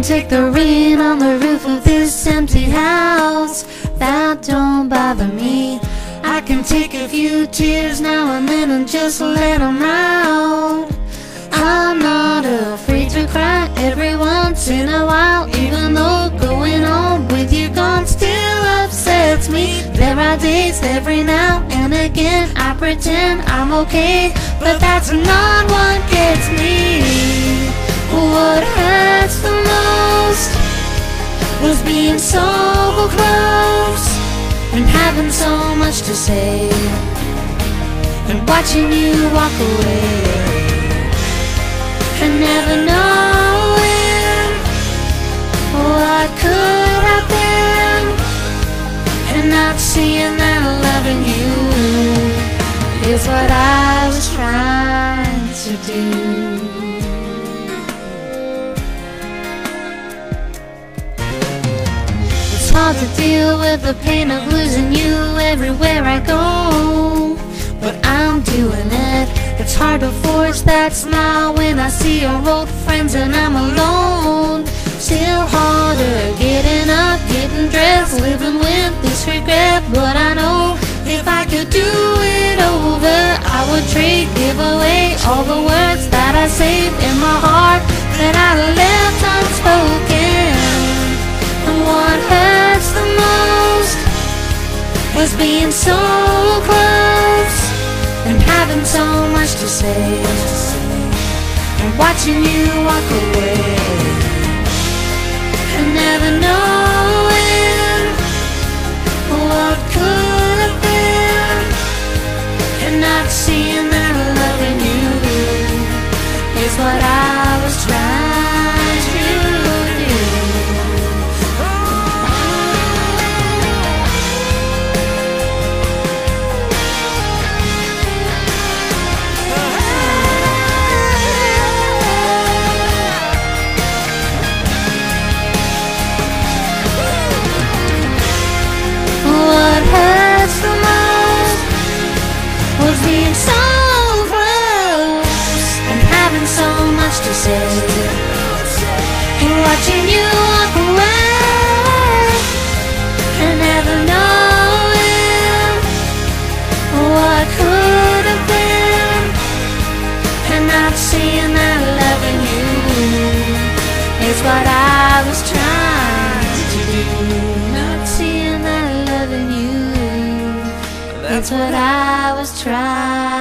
can take the rain on the roof of this empty house. That don't bother me. I can take a few tears now and then and just let them out. I'm not afraid to cry every once in a while, even though going on with you gone still upsets me. There are days every now and again I pretend I'm okay, but that's not what gets me. What hurts the most was being so close and having so much to say, and watching you walk away, and never knowing what could have been, and not seeing that loving you is what I was trying to do. It's hard to deal with the pain of losing you everywhere I go, but I'm doing it. It's hard to force that smile when I see your old friends and I'm alone. Still harder getting up, getting dressed, living with this regret. But I know if I could do it over, I would give away all the words that I saved in my heart that I left unspoken. And what hurts the most was being so close and having so much to say, and watching you walk away, and never knowing what could have been, and not seeing that loving you is what I was trying to do. What hurts the most was being so close and having so much to say, and watching you walk away, and never knowing what could have been, and not seeing that loving you is what I was trying to do. Not seeing that loving you, that's what I was trying